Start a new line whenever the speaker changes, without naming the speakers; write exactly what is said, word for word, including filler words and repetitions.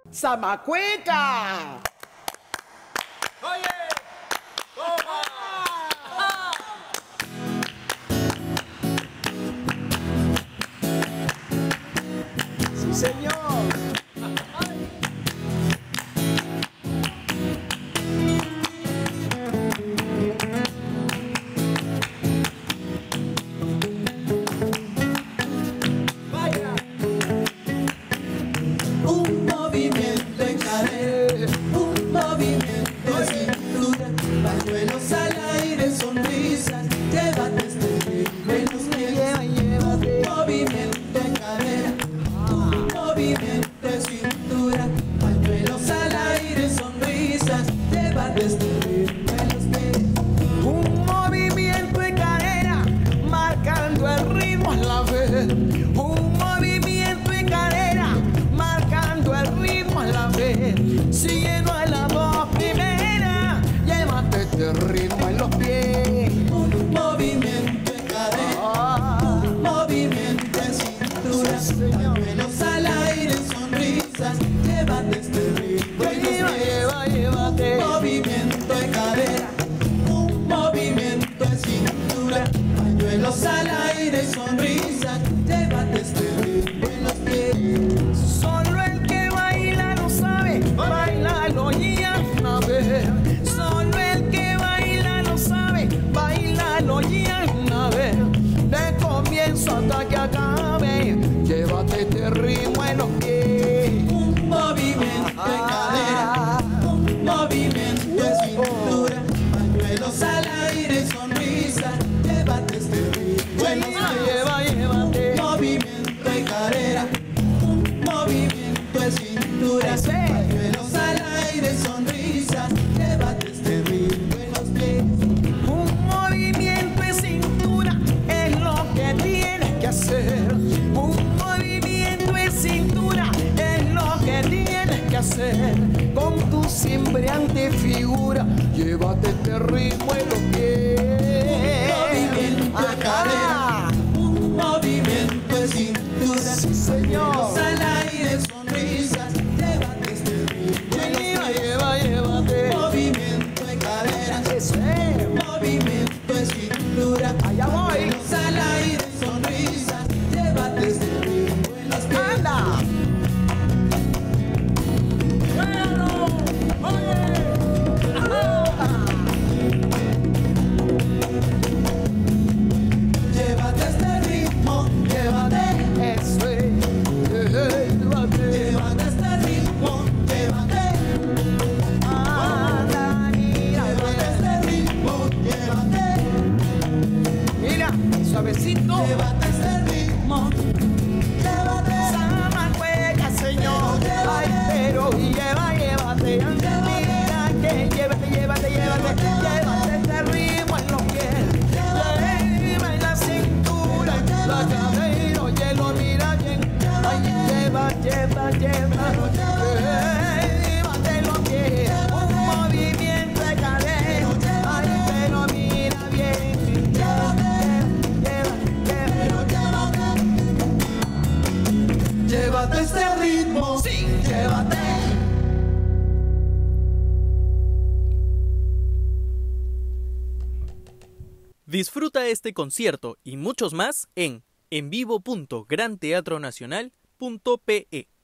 Zamacueca.
Oye, toma.
Sí, señor.
Un movimiento en cadera, un movimiento de cintura, pañuelos al aire, sonrisas, llévate este ritmo en los pies. Un movimiento en cadera, un movimiento de cintura, pañuelos al aire, sonrisas, llévate este ritmo en los pies.
Un movimiento de cadera, marcando el ritmo a la vez. Un movimiento de cadera, marcando el ritmo a la vez. Siguiendo a la voz primera, llévate este ritmo en los pies.
Un movimiento en cadera, un movimiento de cintura, pañuelos al aire, sonrisas, llévate este ritmo en los
Lleva,
pies.
lleva, llévate.
Un movimiento de cadera, un movimiento de cintura, pañuelos al aire, sonrisas, llévate este ritmo en los pies.
Solo el que baila lo sabe, bailalo ya una vez. Solo el que baila lo sabe, bailalo ya una vez. De comienzo hasta que acabe, llévate este ritmo en los pies.
Un movimiento de cadera, un movimiento de cintura, pañuelos al aire, sonrisas, llévate este ritmo en los pies.
Lleva, llévate.
Un movimiento de cadera, un movimiento de cintura, pañuelos al aire, sonrisas, llévate este ritmo en los pies.
Un movimiento de cintura es lo que tienes que hacer. Un movimiento de cintura es lo que tienes que hacer. Con tu cimbreante figura, llévate este ritmo en los pies.
Movimiento de cadera, un movimiento de cintura,
Sí, señor.
pañuelos al aire, sonrisas, llévate este ritmo en los
Lleva,
pies.
lleva, llévate.
Movimiento de cadera,
Eso es.
movimiento de cintura,
Allá voy.
pañuelos al aire, sonrisas, llévate este ritmo en los pies.
Anda.
Llévate este ritmo, llévate,
Eso es. Llévate.
llévate este ritmo, llévate,
Anda, mira,
llévate este ritmo, llévate,
mira, suavecito.
llévate este ritmo, llévate.
Zamacueca, señor. Ay, pero lleva, llévate. Mira que llévate, llévate, llévate. Llévate este ritmo en los pies. Lleva en la cintura, la cadera, oye, lo mira bien. Ay, lleva, lleva, lleva. Llévate los pies. Un movimiento de cadera. Ay, pero mira bien. Lleva, lleva, lleva.
Llévate este ritmo,
Sí.
llévate.
Disfruta este concierto y muchos más en envivo punto gran teatro nacional punto pe.